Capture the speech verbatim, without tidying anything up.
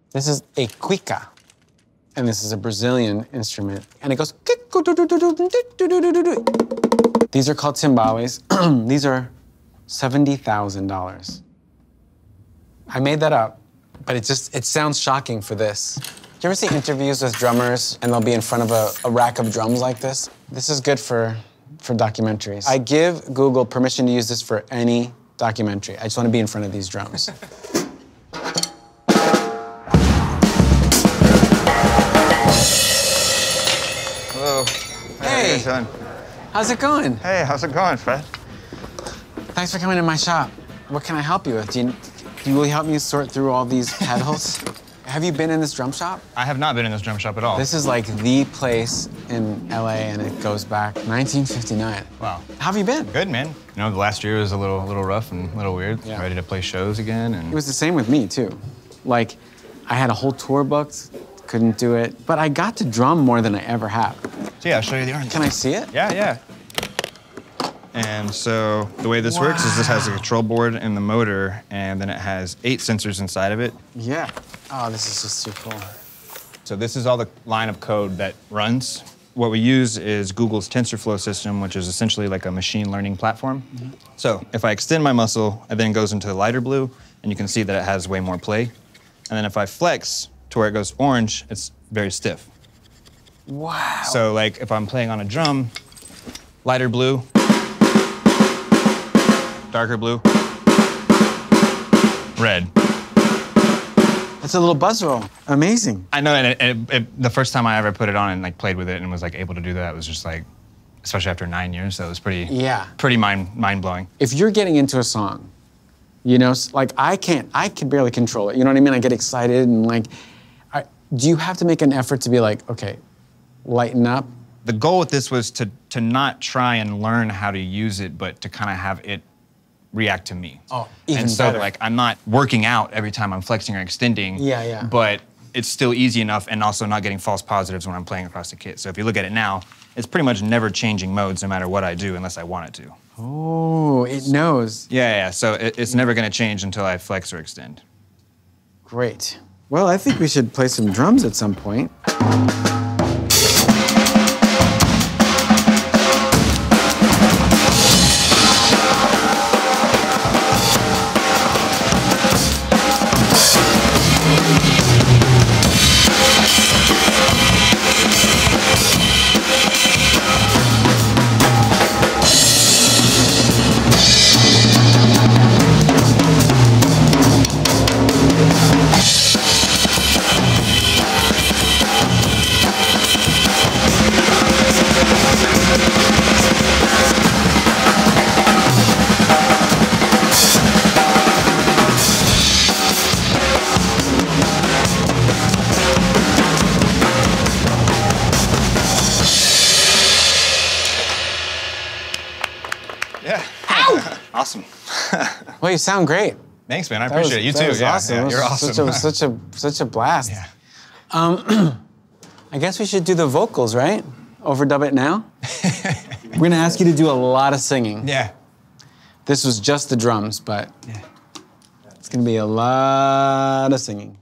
This is a cuica, and this is a Brazilian instrument, and it goes. These are called timbales. These are seventy thousand dollars. I made that up, but it just, it sounds shocking for this. Do you ever see interviews with drummers and they'll be in front of a, a rack of drums like this? This is good for, for documentaries. I give Google permission to use this for any documentary. I just want to be in front of these drums. Hello. Hey. How you doing? How's it going? Hey, how's it going, Fred? Thanks for coming to my shop. What can I help you with? Do you, do you really help me sort through all these pedals? Have you been in this drum shop? I have not been in this drum shop at all. This is like the place in L A, and it goes back nineteen fifty-nine. Wow. How have you been? Good, man. You know, the last year was a little, little rough and a little weird. Yeah. Ready to play shows again, and It was the same with me too. Like, I had a whole tour booked, couldn't do it, but I got to drum more than I ever have. so yeah, I'll show you the Armisen. Can I see it? Yeah, yeah. And so the way this Wow. works is this has a control board and the motor, and then it has eight sensors inside of it. Yeah. Oh, this is just too cool. So this is all the line of code that runs. What we use is Google's TensorFlow system, which is essentially like a machine learning platform. Mm-hmm. So if I extend my muscle, it then goes into the lighter blue, and you can see that it has way more play. And then if I flex to where it goes orange, it's very stiff. Wow. So like if I'm playing on a drum, lighter blue, darker blue, red. It's a little buzz roll. Amazing. I know, and it, it, it, the first time I ever put it on and like played with it and was like able to do that was just like, especially after nine years, so it was pretty, Yeah. pretty mind mind blowing. If you're getting into a song, you know, like I can't, I can barely control it. You know what I mean? I get excited and like, I, do you have to make an effort to be like, okay, lighten up? The goal with this was to to not try and learn how to use it, but to kind of have it react to me. Oh, even And so better. like I'm not working out every time I'm flexing or extending. Yeah, yeah. But it's still easy enough, and also not getting false positives when I'm playing across the kit. So if you look at it now, it's pretty much never changing modes no matter what I do unless I want it to. Oh, it knows. Yeah, yeah. So it, it's never going to change until I flex or extend. Great. Well, I think we should play some drums at some point. Yeah. Ow! Awesome. Well, you sound great. Thanks, man. I That was- appreciate it. You that too. was Yeah, awesome. yeah, It was you're awesome. Such a, such a, such a blast. Yeah. Um, I guess we should do the vocals, right? Overdub it now. We're gonna ask you to do a lot of singing. Yeah. This was just the drums, but Yeah. it's gonna be a lot of singing.